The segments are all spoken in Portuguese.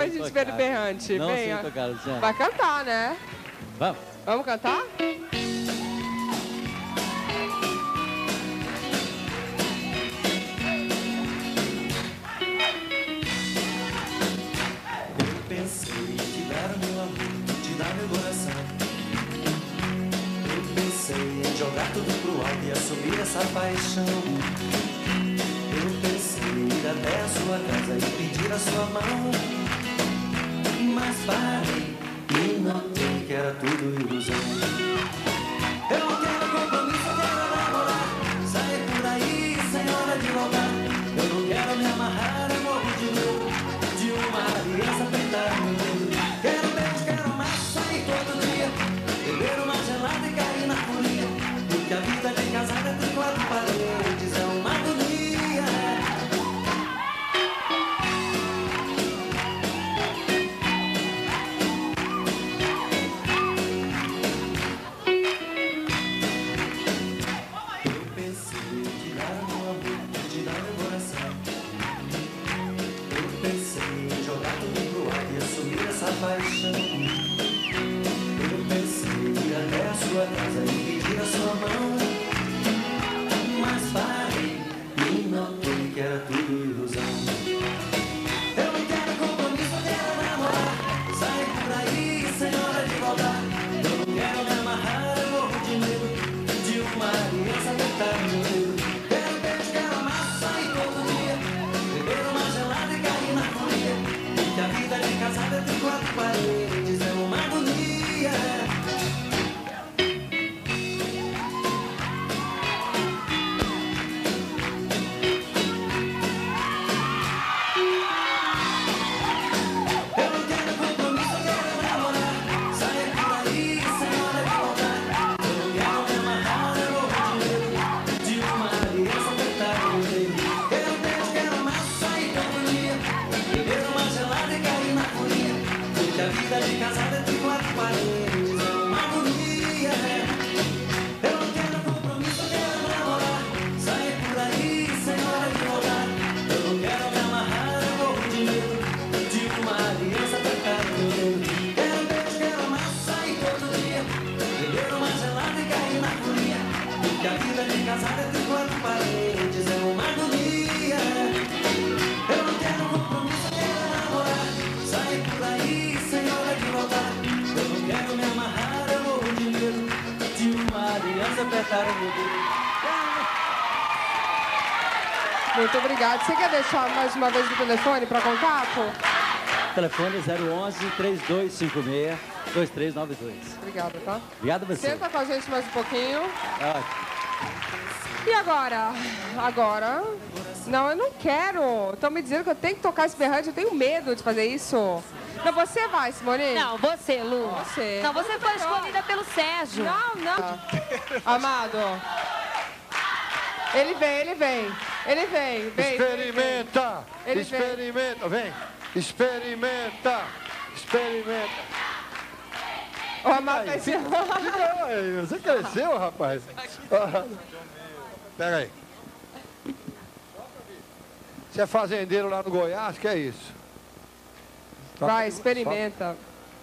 pra gente ver o berrante. Não Venha. sei tocar, Luciana. Vai cantar, né? Vamos. Vamos cantar? Pensei em te dar o meu amor, te dar meu coração. Eu pensei em jogar tudo pro alto e assumir essa paixão. Eu pensei em ir até a sua casa e pedir a sua mão. Mas parei e notei que era tudo ilusão. Eu não quero compromisso, eu quero namorar, sair por aí sem hora de voltar. Eu não quero me amarrar, eu morro de medo de uma aliança apertar meu dedo. Quero beijo, quero mais, sair todo dia, beber uma gelada e cair na folia. Porque a vida de casado entre quatro paredes é uma agonia. Eu pensei em te dar meu amor, te dar meu coração. Eu pensei em jogar tudo pro ar e assumir essa paixão. Eu pensei em ir até a sua casa e pedir a sua mão. Mas parei e notei que era tudo ilusão. Eu não quero compromisso, eu quero namorar, sair por aí sem hora de voltar. Eu não quero me amarrar, eu morro de medo de uma aliança apertar meu dedo. Quero beijo, quero amar, sair todo dia, beber uma gelada e cair na folia. Porque a vida de casado entre quatro paredes é uma agonia. Eu não quero compromisso, eu quero namorar, sair por aí sem hora de voltar. Eu não quero me amarrar, eu morro de medo de uma aliança apertar meu dedo. Quero beijo, quero amar, sair todo dia, beber uma gelada e cair na folia. Porque a vida de casado entre quatro paredes é uma agonia. Eu não quero compromisso, eu quero namorar, sair por aí sem hora de voltar. Eu não quero me amarrar, eu morro de medo de uma aliança apertar meu dedo. Quero beijo, quero amar, sair todo dia, beber uma gelada e cair na folia. Porque a vida de casado entre quatro paredes é uma agonia. Eu não quero compromisso, eu quero namorar, sair por aí sem hora de voltar. Eu não quero me amarrar, eu morro de medo de uma aliança apertar meu dedo. Muito obrigada. Você quer deixar mais uma vez o telefone para contato? Telefone 011-3256-2392. Obrigada, tá? Obrigado a você. Senta com a gente mais um pouquinho. Ótimo. E agora? Agora? Não, eu não quero. Estão me dizendo que eu tenho que tocar esse berrante. Eu tenho medo de fazer isso. Não, você vai, Simone? Não, você, Lu. Você. Não, você foi escolhida pelo Sérgio. Não, não. Amado. Ele vem, ele vem. Ele vem, vem. Experimenta! Ele Experimenta! Vem! Experimenta! Experimenta! O Amado vai Fica aí, você cresceu, rapaz? Pega aí. Você é fazendeiro lá no Goiás? Que é isso? Vai, experimenta.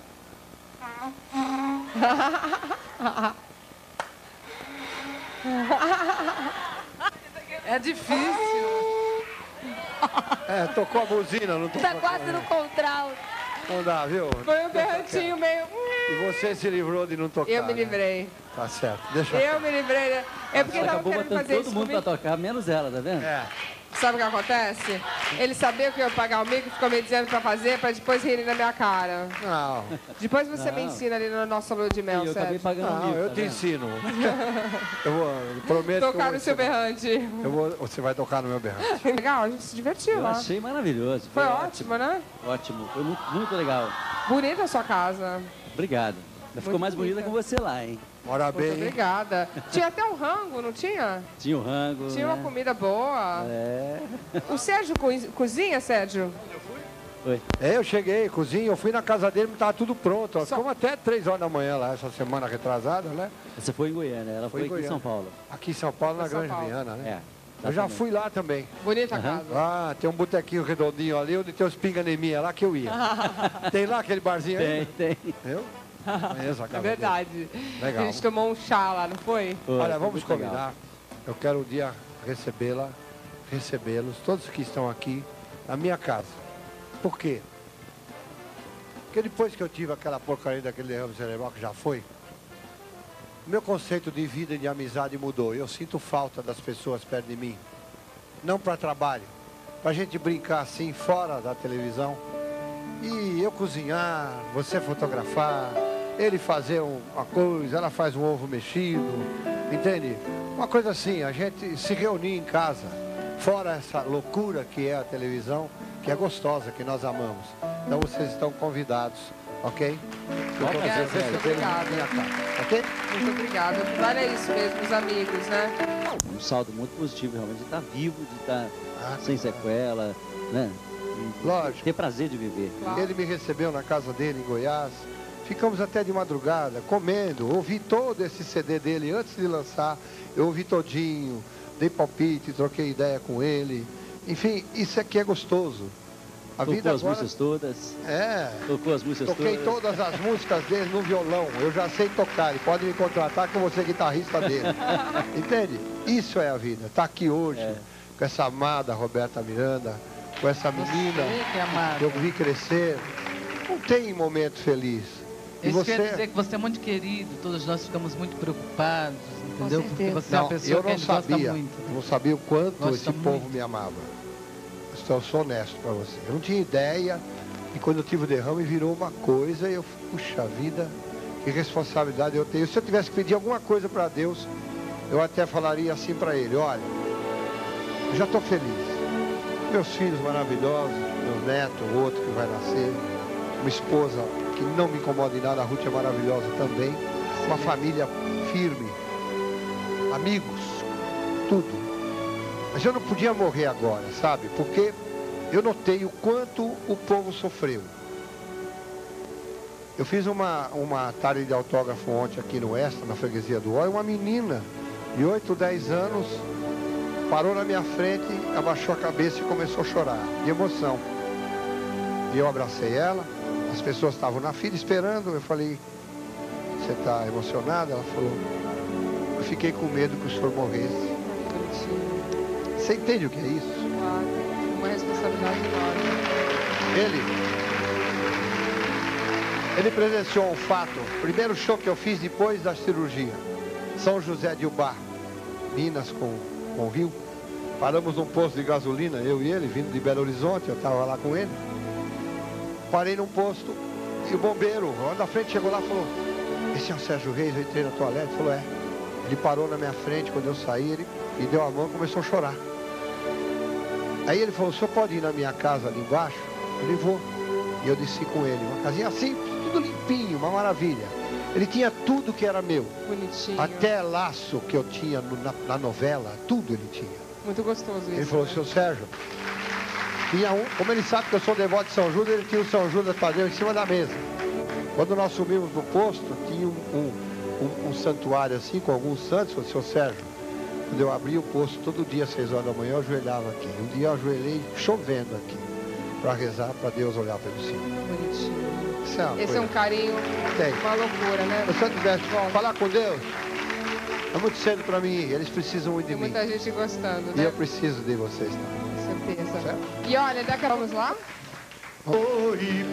É difícil. É, tocou a buzina, não tocou. Tá quase no contralto. Não dá, viu? Foi um berrantinho meio... E você se livrou de não tocar. Eu me né? livrei. Tá certo. Deixa Eu me livrei, né? É porque Ela tava acabou querendo botando fazer todo isso mundo comigo. pra tocar, menos ela, tá vendo? É. Sabe o que acontece? Ele sabia que eu ia pagar o mico, ficou me dizendo pra fazer, pra depois rirem na minha cara. Não. Depois você Não. me ensina ali na nossa lua de mel, E eu acabei Sérgio. pagando Não, mico, eu tá te vendo? ensino. Eu prometo Tocar que no seu berrante. você vai tocar no meu berrante. Legal, a gente se divertiu Eu lá. achei maravilhoso. Foi ótimo, né? Ótimo, foi muito, muito legal. Bonita a sua casa. Obrigado. Ficou mais bonita bonita. com você lá, hein? Mora Muito bem. obrigada. Tinha até um rango, não tinha? Tinha o rango. Tinha uma né? comida boa. É. O Sérgio cozinha, Sérgio? Foi. É, eu cheguei, cozinha, eu fui na casa dele, estava tudo pronto. Ó. Ficamos até 3 horas da manhã lá, essa semana retrasada, né? Você foi em Goiânia, ela foi em aqui em Goiânia. São Paulo. Aqui em São Paulo, na São Grande Paulo. Viana, né? É. Eu já fui lá também. Bonita a casa. Ah, tem um botequinho redondinho ali, onde tem os pinga-neminha, lá que eu ia. Tem lá aquele barzinho aí? Tem. Eu? Conheço a casa É verdade. dele. Legal. A gente tomou um chá lá, não foi? Olha, Foi vamos muito legal. combinar. Eu quero um dia recebê-los, todos que estão aqui, na minha casa. Por quê? Porque depois que eu tive aquela porcaria daquele derrame cerebral que já foi, o meu conceito de vida e de amizade mudou. Eu sinto falta das pessoas perto de mim. Não para trabalho, para a gente brincar assim, fora da televisão. E eu cozinhar, você fotografar, ele fazer uma coisa, ela faz um ovo mexido, entende? Uma coisa assim, a gente se reunir em casa, fora essa loucura que é a televisão, que é gostosa, que nós amamos. Então vocês estão convidados, ok? Eu Ok, quero Zé, recebê-los na obrigado. minha casa, ok? Muito obrigada. Olha isso mesmo, os amigos, né? Um saldo muito positivo, realmente, de estar vivo, de estar sem sequela, né? E Lógico. ter prazer de viver. Claro. Ele me recebeu na casa dele em Goiás. Ficamos até de madrugada, comendo. Ouvi todo esse CD dele antes de lançar. Eu ouvi todinho, dei palpite, troquei ideia com ele. Enfim, isso aqui é gostoso. A Tocou vida as agora... músicas todas. É, Tocou as músicas toquei todas. todas as músicas dele no violão. Eu já sei tocar, ele pode me contratar que eu vou ser guitarrista dele. Entende? Isso é a vida. Tá aqui hoje, com essa amada Roberta Miranda, com essa menina que amado. que eu vi crescer. Não tem momento feliz. E Isso você... quer dizer que você é muito querido, todos nós ficamos muito preocupados, entendeu? Porque certeza. você é uma Não, pessoa eu que a não gente gosta sabia. muito. Não sabia o quanto Gosta esse povo muito. me amava. Eu sou honesto para você. Eu não tinha ideia. E quando eu tive o derrame, virou uma coisa. E eu, puxa vida, que responsabilidade eu tenho. Se eu tivesse que pedir alguma coisa para Deus, eu até falaria assim para ele: olha, eu já estou feliz. Meus filhos maravilhosos, meu neto, o outro que vai nascer, uma esposa que não me incomoda em nada, a Ruth é maravilhosa também, uma família firme, amigos, tudo. Mas eu não podia morrer agora, sabe? Porque eu notei o quanto o povo sofreu. Eu fiz uma tarde de autógrafo ontem aqui no Extra, na freguesia do Ó, e uma menina de 8, 10 anos parou na minha frente, abaixou a cabeça e começou a chorar, de emoção. E eu abracei ela, as pessoas estavam na fila esperando, eu falei: você está emocionada? Ela falou: eu fiquei com medo que o senhor morresse. Você entende o que é isso? Claro, uma responsabilidade enorme. Ele presenciou um fato, primeiro show que eu fiz depois da cirurgia, São José de Ubá, Minas com o Rio. Paramos num posto de gasolina, eu e ele, vindo de Belo Horizonte, eu estava lá com ele. Parei num posto e o bombeiro, lá da frente, chegou lá e falou: esse é o Sérgio Reis, eu entrei na toalete. Ele falou: é. Ele parou na minha frente, quando eu saí, ele me deu a mão e começou a chorar. Aí ele falou: o senhor pode ir na minha casa ali embaixo? Eu falei: vou. E eu desci com ele, uma casinha simples, tudo limpinho, uma maravilha. Ele tinha tudo que era meu. Bonitinho. Até laço que eu tinha na novela, tudo ele tinha. Muito gostoso isso. Ele falou: né? seu Sérgio, tinha como ele sabe que eu sou devoto de São Judas, ele tinha o São Judas Tadeu em cima da mesa. Quando nós subimos no posto, tinha um santuário assim, com alguns santos. Falei: seu Sérgio, quando eu abri o posto todo dia às 6 horas da manhã, eu ajoelhava aqui. Um dia eu ajoelhei chovendo aqui, para rezar, para Deus olhar pelo cima. Bonitinho. Isso é uma Esse coisa. é um carinho, Tem. uma loucura, né? Se eu tivesse que falar com Deus, é muito cedo para mim ir, eles precisam muito de Tem mim. muita gente gostando, E né? eu preciso de vocês também. Com certeza. Certo? E olha, daqui a pouco vamos lá? Oi,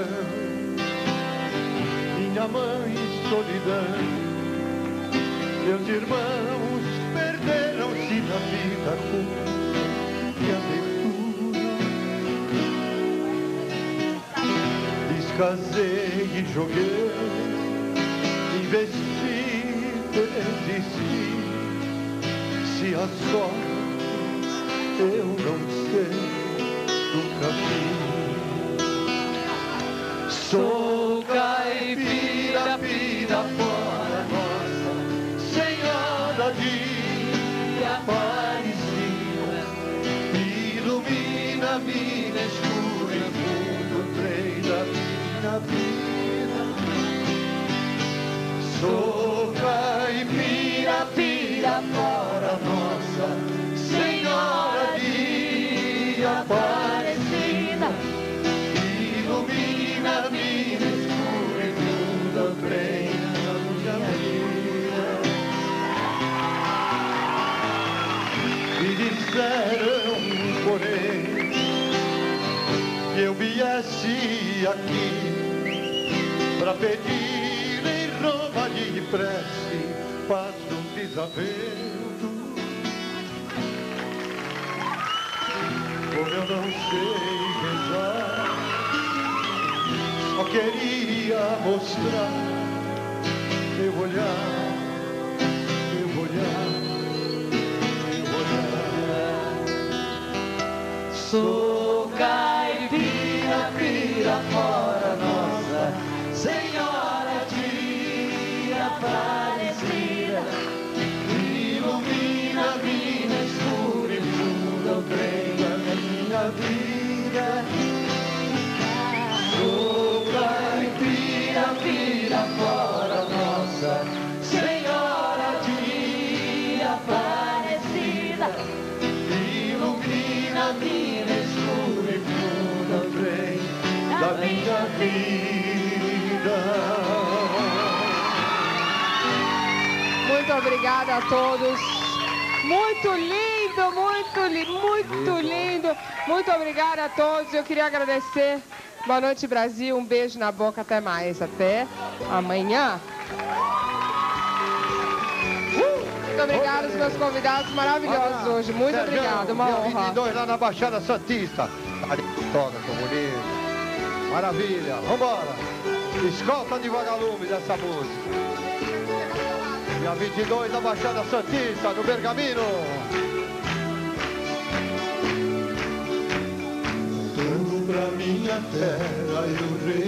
minha mãe solidão, meus irmãos perderam-se na vida com que aventura. Descasei e joguei, investi, desisti. Se a sorte eu não sei, nunca vi. Sou caipira, pira fora nossa Senhora de Aparecida, ilumina minha escura e fundo trem da minha vida. Sou caipira, pira fora nossa Senhora o trem da minha vida. Me disseram, porém, que eu viesse aqui pra pedir em Roma de prece paz num desavento. Como eu não sei rezar, só queria mostrar meu olhar, meu olhar, meu olhar. Sou caipira, pira fora nossa Senhora de Aparecida, ilumina a mina escura e funda o trem da minha vida. Sou caipira, pira fora nossa Senhora de Aparecida, ilumina a mina escura e funda o trem da minha vida. Muito obrigada a todos. Muito lindo, muito lindo, muito lindo. Muito obrigada a todos. Eu queria agradecer. Boa noite, Brasil. Um beijo na boca. Até mais. Até amanhã. Muito obrigada aos meus convidados maravilhosos hoje. Muito obrigada. Uma dia honra. 22 lá na Baixada Santista. Toca, tão bonito. Maravilha. Vambora. Escolta de vagalume dessa música. Dia 22 na Baixada Santista, no Bergamino. Voltando pra minha terra, eu